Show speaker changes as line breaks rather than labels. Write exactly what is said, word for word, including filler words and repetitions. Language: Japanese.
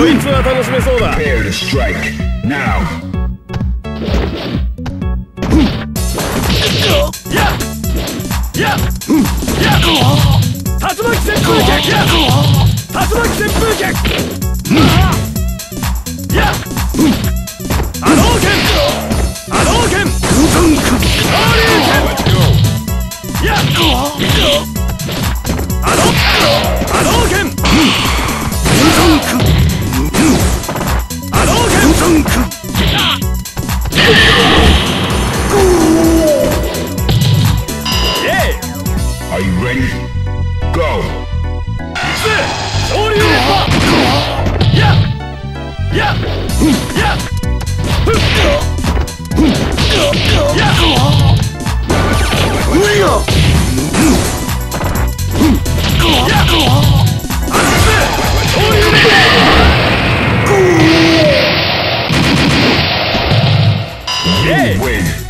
こいつは楽しめそうだ。
Prepare to strike now.
やっやっやっ竜巻旋風脚やっ竜巻旋風脚やっ波動拳波動拳空間空流拳やっ波動波動拳空間空波動拳空間空
Are you ready? Go!
昇竜パやっやっやっふっやっ無理よやっアルス昇竜パ
You win!